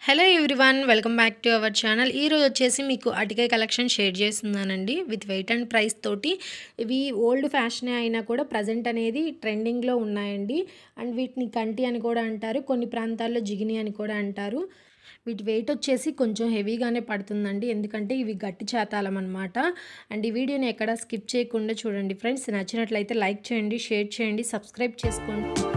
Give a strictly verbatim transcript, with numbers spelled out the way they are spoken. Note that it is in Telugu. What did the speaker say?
Hello everyone welcome back to our channel. ఈరోజు వచ్చేసి మీకు అటికాయ కలెక్షన్ షేర్ చేస్తున్నానండి విత్ వెయిట్ అండ్ ప్రైస్ తోటి. ఇవి ఓల్డ్ ఫ్యాషన్ అయినా కూడా ప్రజెంట్ అనేది ట్రెండింగ్లో ఉన్నాయండి. అండ్ వీటిని కంటి అని కూడా అంటారు, కొన్ని ప్రాంతాల్లో జిగిని అని కూడా అంటారు. వీటి వెయిట్ వచ్చేసి కొంచెం హెవీగానే పడుతుందండి, ఎందుకంటే ఇవి గట్టి చేతాలం అనమాట. అండ్ ఈ వీడియోని ఎక్కడ స్కిప్ చేయకుండా చూడండి ఫ్రెండ్స్. నచ్చినట్లయితే లైక్ చేయండి, షేర్ చేయండి, సబ్స్క్రైబ్ చేసుకోండి.